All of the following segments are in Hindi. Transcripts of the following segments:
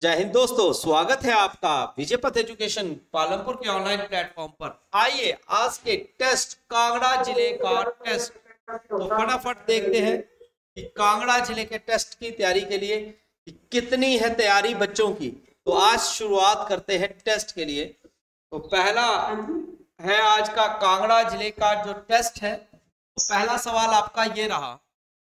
जय हिंद दोस्तों, स्वागत है आपका विजय पथ एजुकेशन पालमपुर के ऑनलाइन प्लेटफॉर्म पर। आइए आज के टेस्ट कांगड़ा जिले का टेस्ट तो फटाफट देखते हैं कि कांगड़ा जिले के टेस्ट की तैयारी के लिए कितनी है तैयारी बच्चों की। तो आज शुरुआत करते हैं टेस्ट के लिए। तो पहला है आज का कांगड़ा जिले का जो टेस्ट है। तो पहला सवाल आपका ये रहा,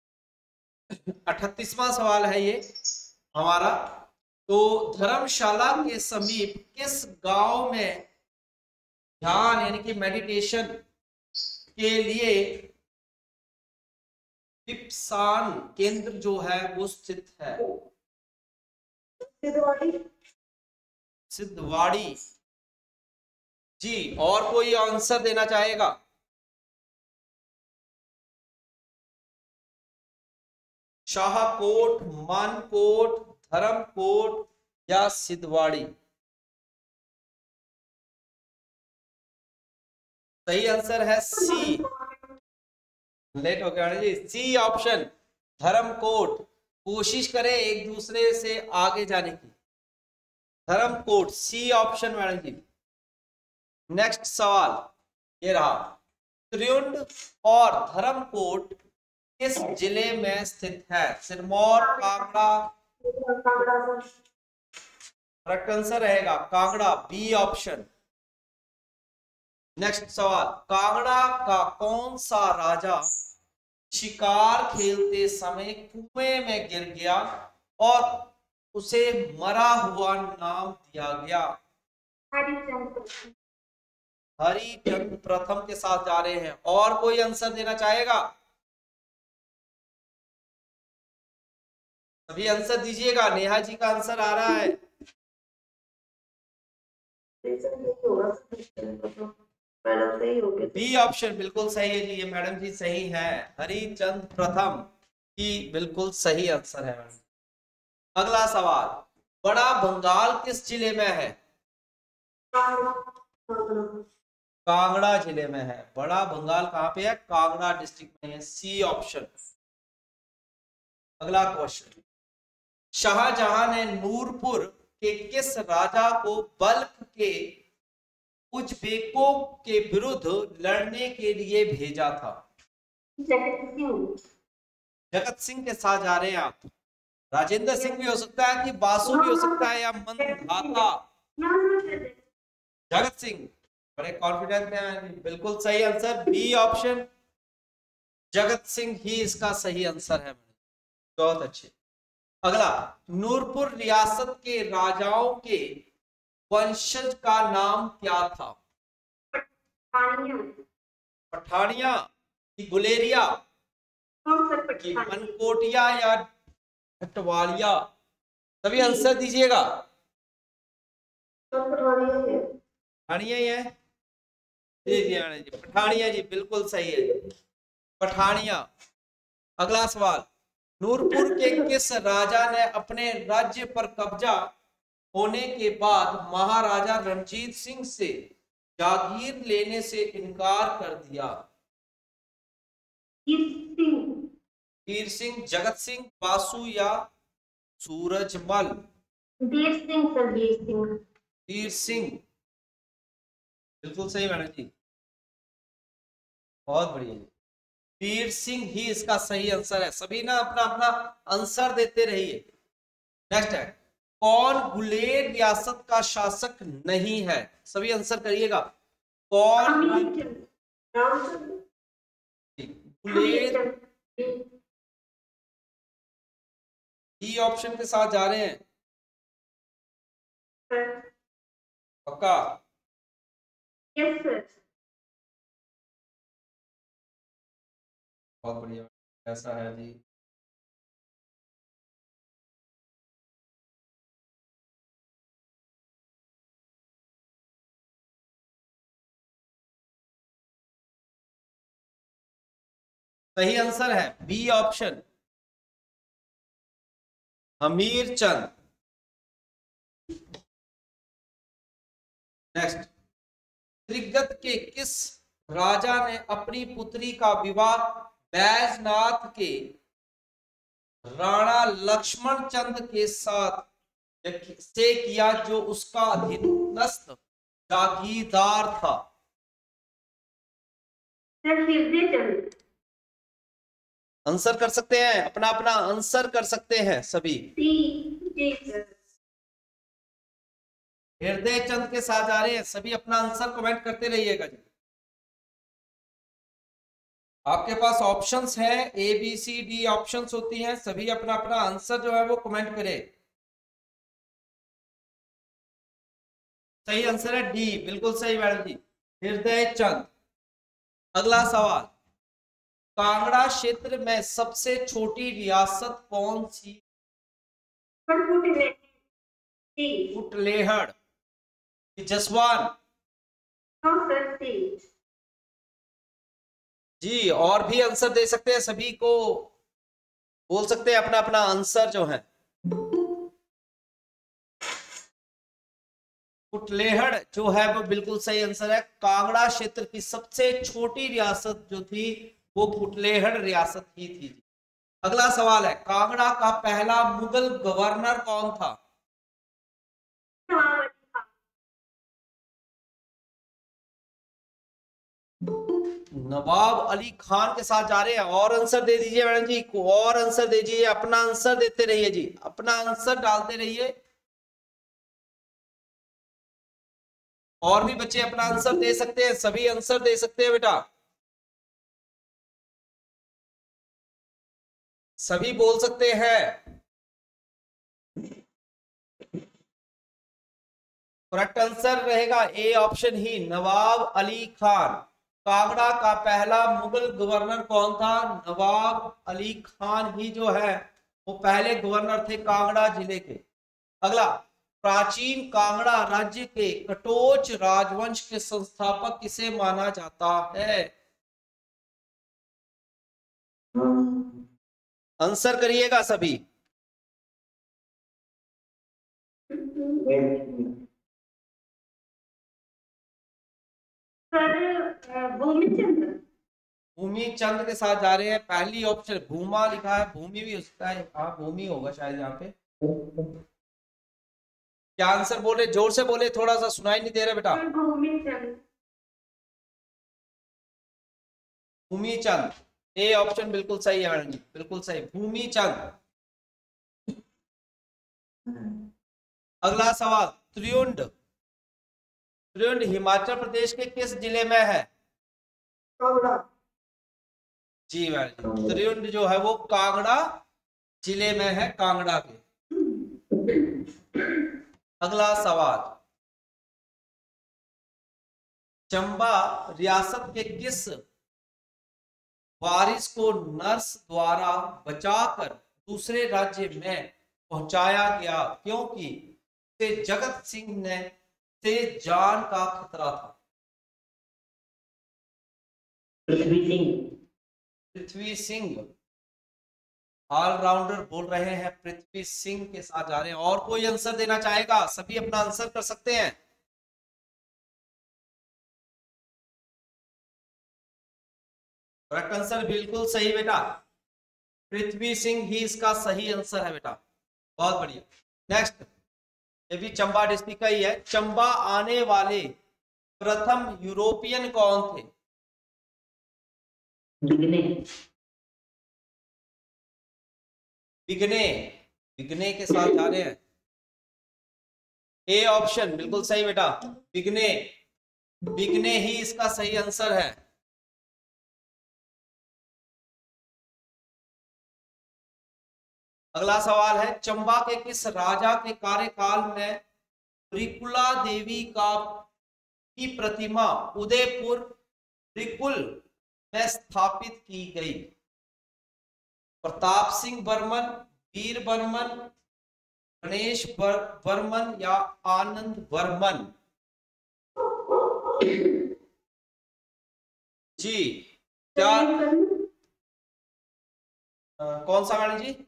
38वां सवाल है ये हमारा। तो धर्मशाला के समीप किस गांव में ध्यान यानी कि मेडिटेशन के लिए विपसान केंद्र जो है वो स्थित है? सिद्धवाड़ी जी। और कोई आंसर देना चाहेगा? शाहकोट, मानकोट, धर्मकोट या सिद्धवाड़ी? सही आंसर है सी। लेट हो गया जी, सी ऑप्शन धर्मकोट। कोशिश करें एक दूसरे से आगे जाने की। Dharamkot C option madam ji. Next सवाल ये रहा, त्रियुंड और धर्मकोट किस जिले में स्थित है? सिरमौर, कांगड़ा? करेक्ट आंसर रहेगा कांगड़ा, बी ऑप्शन। नेक्स्ट सवाल, कांगड़ा का कौन सा राजा शिकार खेलते समय कुएं में गिर गया और उसे मरा हुआ नाम दिया गया? हरिचंद प्रथम के साथ जा रहे हैं। और कोई आंसर देना चाहेगा? अभी आंसर दीजिएगा। नेहा जी का आंसर आ रहा है। बी ऑप्शन बिल्कुल सही है जी, ये मैडम जी सही है। हरिचंद प्रथम ही बिल्कुल सही आंसर है मैडम। अगला सवाल, बड़ा बंगाल किस जिले में है? कांगड़ा जिले में है। बड़ा बंगाल कहाँ पे है? कांगड़ा डिस्ट्रिक्ट में है, सी ऑप्शन। अगला क्वेश्चन, शाहजहां ने नूरपुर के किस राजा को बल्ख के उज्बेकों के विरुद्ध लड़ने के लिए भेजा था? जगत सिंह के साथ जा रहे हैं आप। राजेंद्र सिंह भी हो सकता है कि बासु भी हो सकता है या मंधाता। जगत सिंह बड़े कॉन्फिडेंट हैं। बिल्कुल सही answer B option, Jagat Singh ही इसका सही आंसर है। बहुत अच्छे। अगला, नूरपुर रियासत के राजाओं के वंशज का नाम क्या था? पठानिया कि गुलेरिया कि मनकोटिया या हटवालिया? सभी आंसर दीजिएगा। पठानिया ही है जी, पठानिया जी बिल्कुल सही है, पठानिया। अगला सवाल, नूरपुर के किस राजा ने अपने राज्य पर कब्जा होने के बाद महाराजा रणजीत सिंह से जागीर लेने से इनकार कर दिया? वीर सिंह, जगत सिंह, बासु या सूरजमल? वीर सिंह बिल्कुल सही मैडम जी, बहुत बढ़िया जी। वीर सिंह ही इसका सही आंसर है। सभी ना अपना अपना आंसर देते रहिए। नेक्स्ट है, कौन गुलेर रियासत का शासक नहीं है? सभी आंसर करिएगा। कौन गुलेर? ई ऑप्शन के साथ जा रहे हैं पक्का? Yes sir. बहुत बढ़िया, ऐसा है जी। सही आंसर है B option, Hamir Chand. Next, Trigarta के किस राजा ने अपनी पुत्री का विवाह बैजनाथ के राणा लक्ष्मण चंद के साथ से किया जो उसका अधीनस्थ जागीरदार था। आंसर कर सकते हैं, अपना अपना आंसर कर सकते हैं सभी। हृदय चंद के साथ आ रहे हैं सभी, अपना आंसर कमेंट करते रहिएगा जी। आपके पास ऑप्शंस हैं, A B C D options होती हैं, सभी अपना अपना आंसर जो है वो कमेंट करें। सही आंसर है डी, बिल्कुल सही मैडम जी, हृदय चंद। अगला सवाल, कांगड़ा क्षेत्र में सबसे छोटी रियासत कौन सी? कुटलेहड़, जसवान जी। और भी आंसर दे सकते हैं, सभी को बोल सकते हैं अपना अपना आंसर जो है। कुटलेहड़ जो है वो बिल्कुल सही आंसर है। कांगड़ा क्षेत्र की सबसे छोटी रियासत जो थी वो कुटलेहड़ रियासत ही थी। अगला सवाल है, कांगड़ा का पहला मुगल गवर्नर कौन था? नवाब अली खान के साथ जा रहे हैं। और आंसर दे दीजिए मैडम जी, और आंसर दे दीजिए, अपना आंसर देते रहिए जी, अपना आंसर डालते रहिए। और भी बच्चे अपना आंसर दे सकते हैं, सभी आंसर दे सकते हैं बेटा, सभी बोल सकते हैं। करेक्ट आंसर रहेगा ए ऑप्शन ही, नवाब अली खान। कांगड़ा का पहला मुगल गवर्नर कौन था? नवाब अली खान ही जो है वो पहले गवर्नर थे कांगड़ा जिले के। अगला, प्राचीन कांगड़ा राज्य के कटोच राजवंश के संस्थापक किसे माना जाता है? आंसर करिएगा सभी। भूमि चंद के साथ जा रहे हैं। पहली ऑप्शन भूमा लिखा है, भूमि भी हो सकता है, हाँ भूमि होगा शायद यहाँ पे। क्या आंसर बोले? जोर से बोले, थोड़ा सा सुनाई नहीं दे रहा बेटा। भूमि चंद, ए ऑप्शन बिल्कुल सही है मैडम जी, बिल्कुल सही, भूमि चंद। अगला सवाल, त्रियुंड, त्रियुंड हिमाचल प्रदेश के किस जिले में है? जी मैडम, त्रियुंड जो है वो कांगड़ा जिले में है, कांगड़ा के। अगला सवाल, चंबा रियासत के किस वारिस को नर्स द्वारा बचाकर दूसरे राज्य में पहुंचाया गया क्योंकि से जगत सिंह ने से जान का खतरा था? पृथ्वी सिंह। पृथ्वी सिंह, ऑलराउंडर बोल रहे हैं, पृथ्वी सिंह के साथ जा रहे हैं। और कोई आंसर देना चाहेगा? सभी अपना आंसर कर सकते हैं। करेक्ट आंसर बिल्कुल सही बेटा, पृथ्वी सिंह ही इसका सही आंसर है बेटा, बहुत बढ़िया। नेक्स्ट, ये भी चंबा डिस्ट्रिक्ट का ही है। चंबा आने वाले प्रथम यूरोपियन कौन थे? बिगने। बिगने, बिगने के साथ जा रहे हैं। ए ऑप्शन बिल्कुल सही बेटा, बिगने, बिगने ही इसका सही आंसर है। अगला सवाल है, चंबा के किस राजा के कार्यकाल में त्रिकुला देवी का की प्रतिमा उदयपुर त्रिकुल में स्थापित की गई? प्रताप सिंह बर्मन, वीर बर्मन, गणेश बर्मन या आनंद बर्मन? जी क्या कौन सा मैडम जी?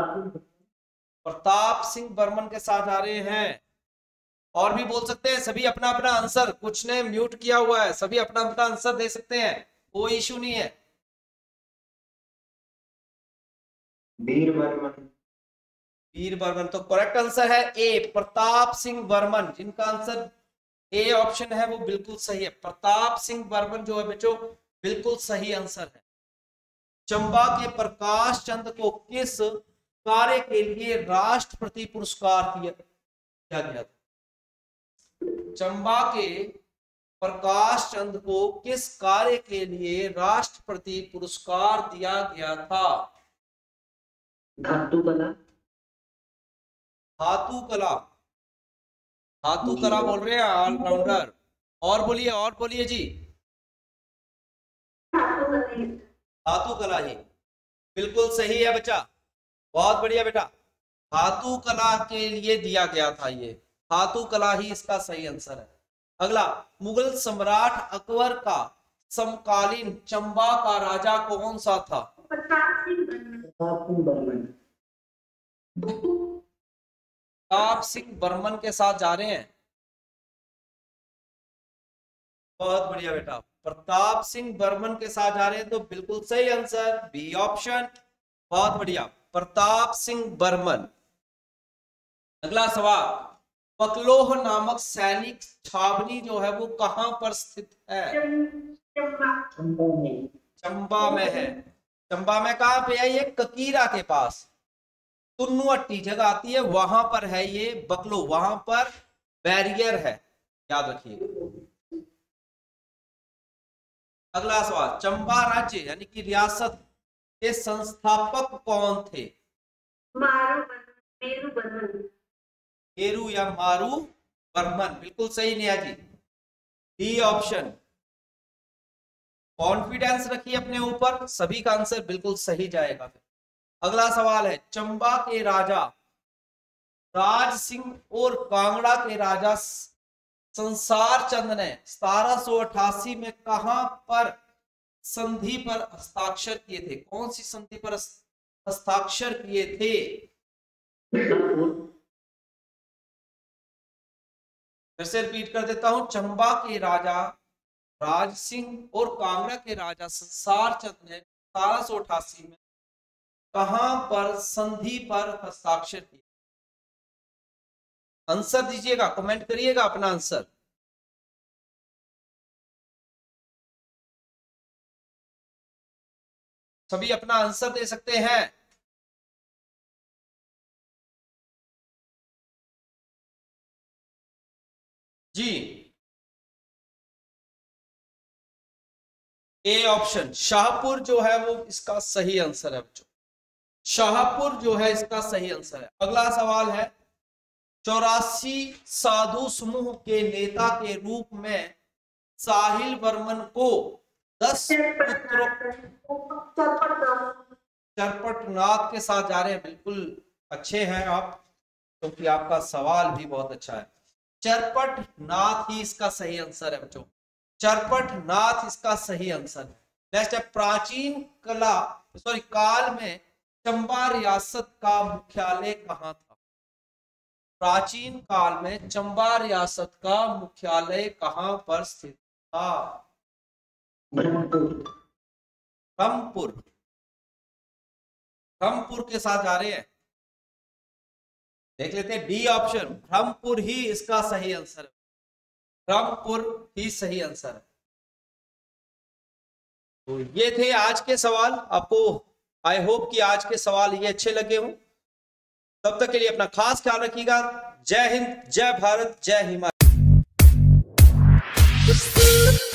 प्रताप सिंह बर्मन के साथ आ रहे हैं। और भी बोल सकते हैं सभी अपना अपना आंसर, कुछ ने म्यूट किया हुआ है, सभी अपना अपना आंसर दे सकते हैं, कोई इशू नहीं है। वीर बर्मन, वीर बर्मन। तो करेक्ट आंसर है ए, प्रताप सिंह बर्मन, जिनका आंसर ए ऑप्शन है वो बिल्कुल सही है। प्रताप सिंह बर्मन जो है बच्चों बिल्कुल सही आंसर है। चंबा के प्रकाश चंद को किस कार्य के लिए राष्ट्रपति पुरस्कार दिया गया था? चंबा के प्रकाश चंद को किस कार्य के लिए राष्ट्रपति पुरस्कार दिया गया था? धातु कला। धातु कला, धातु कला बोल रहे हैं ऑलराउंडर। और बोलिए जी। धातु कला ही बिल्कुल सही है बच्चा, बहुत बढ़िया बेटा। धातु कला के लिए दिया गया था ये, धातु कला ही इसका सही आंसर है। अगला, मुगल सम्राट अकबर का समकालीन चंबा का राजा कौन सा था? प्रताप सिंह बर्मन के साथ जा रहे हैं, बहुत बढ़िया बेटा। प्रताप सिंह बर्मन के साथ जा रहे हैं तो बिल्कुल सही आंसर बी ऑप्शन, बहुत बढ़िया, प्रताप सिंह बर्मन। अगला सवाल, पकलोह नामक सैनिक छावनी जो है वो कहां पर स्थित है? चंबा में है। चंबा में कहां पे है ये? ककीरा के पास तुन्नुअट्टी जगह आती है, वहां पर है ये बकलो, वहां पर बैरियर है, याद रखिएगा। अगला सवाल, चंबा राज्य यानी कि रियासत के संस्थापक कौन थे? मेरू या मारू बर्मन, बिल्कुल सही Neha ji, D option. Confidence रखिए अपने ऊपर, सभी का आंसर बिल्कुल सही जाएगा। अगला सवाल है, चंबा के राजा राज सिंह और कांगड़ा के राजा संसार चंद ने 1788 में कहां पर संधि पर हस्ताक्षर किए थे? कौन सी संधि पर हस्ताक्षर किए थे? फिर से रिपीट कर देता हूं, चंबा के राजा राज सिंह और कांगड़ा के राजा संसार चंद ने 1788 में कहां पर संधि पर हस्ताक्षर किए? आंसर दीजिएगा, कमेंट करिएगा अपना आंसर। सभी अपना आंसर दे सकते हैं। जी, ए ऑप्शन शाहपुर जो है वो इसका सही आंसर है बच्चों, शाहपुर जो है इसका सही आंसर है। अगला सवाल है, 84 साधु समूह के नेता के रूप में साहिल वर्मन को 10 पुत्रों, चरपटनाथ के साथ जा रहे हैं, बिल्कुल अच्छे हैं आप, क्योंकि तो आपका सवाल भी बहुत अच्छा है। चरपटनाथ ही इसका सही आंसर है बच्चों, चरपटनाथ इसका सही आंसर है। नेक्स्ट है, प्राचीन काल में चंबा रियासत का मुख्यालय कहां था? प्राचीन काल में चंबा रियासत का मुख्यालय कहां पर स्थित था? ब्रह्मपुर, ब्रह्मपुर के साथ जा रहे हैं, देख लेते हैं डी ऑप्शन, ब्रह्मपुर ही इसका सही आंसर है, ब्रह्मपुर ही सही आंसर है। तो ये थे आज के सवाल, आपको आई होप कि आज के सवाल ये अच्छे लगे हों। तब तक के लिए अपना खास ख्याल रखिएगा। जय हिंद, जय भारत, जय हिमालय।